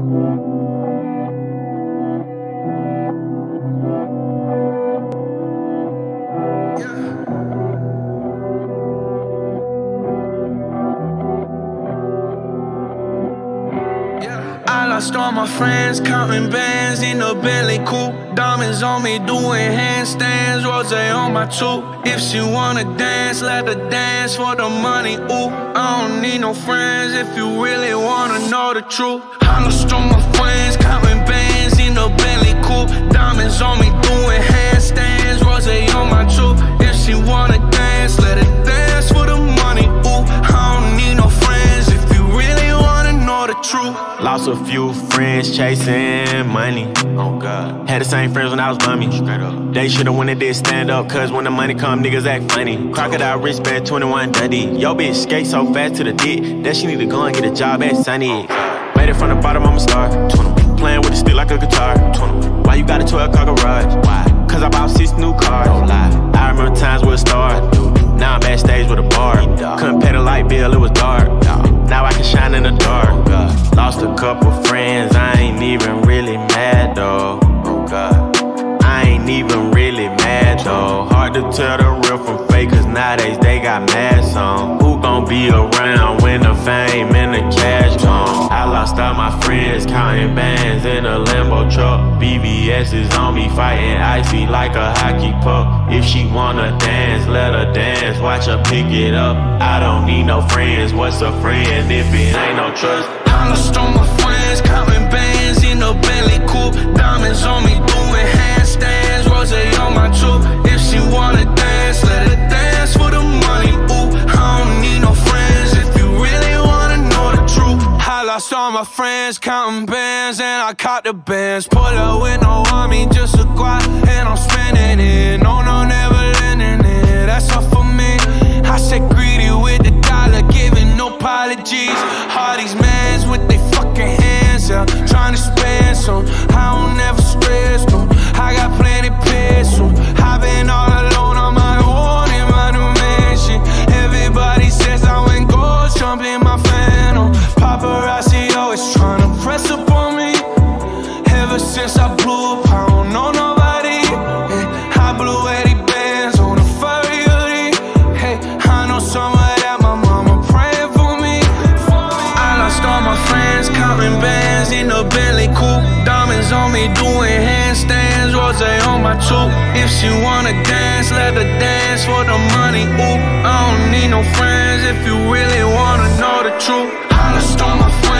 I lost all my friends, counting bands in a Bentley coupe. Diamonds on me, doing handstands, rose on my tooth. If she wanna dance, let her dance for the money, ooh. I don't need no friends if you really wanna know the truth. I lost all my friends, counting bands in a Bentley coupe. Diamonds on me, doing handstands, rose on my tooth. If she wanna dance, let her dance for the money, ooh. I don't need no friends if you really wanna know the truth. Lost a few friends chasing money. Oh God. Had the same friends when I was bummy. Straight up. They should've when they did stand up, cause when the money come, niggas act funny. Crocodile wristband, 21 Dundee. Yo bitch skate so fast to the dick that she need to go and get a job at Sunny. Made it from the bottom, I'm a star. Playing with the stick like a guitar. Why you got a 12-car garage? Why? Cause I bought 6 new cars. Don't lie. I remember times with a star. Now I'm backstage with a bar. Couldn't pay the light bill, it was dark. Now I can shine in the dark. Lost a couple friends, I ain't even really mad though. Oh God, I ain't even really mad though. Hard to tell the real from fake, cause nowadays they got masks on. Who gon' be around when the fame and the cash gone? I lost all my friends, counting bands in a Lambo truck. BBS is on me, fighting icy like a hockey puck. If she wanna dance, let her dance, watch her pick it up. I don't need no friends, what's a friend if it ain't no trust? I lost all my friends, counting bands in a Bentley coupe. Diamonds on me, doing handstands, rose on my tooth. If she wanna dance, let her dance for the money, ooh. I don't need no friends if you really wanna know the truth. I lost all my friends, counting bands, and I caught the bands. Pull up with no army, just a quad, and I'm spending it. No, no, never lending it, that's all for me. I said greedy with the dollar, giving no apologies. All these mans with they fucking hands out, trying to spend some. I don't ever stress, no. I got plenty pesos. I've been all alone on my own in my new mansion. Everybody says I went gold, jumping my phantom. Paparazzi always trying to press up on me. Ever since I blew up, I don't know nobody. I blew 80 bands on a furry hoodie. Hey, I know some of that my mama praying for me. I lost all my friends, counting bands in a Bentley coupe. Diamonds on me, doing handstands, rose on my tooth. If she wanna dance, let her dance for the money, ooh. I don't need no friends if you really wanna know the truth. I lost all my friends.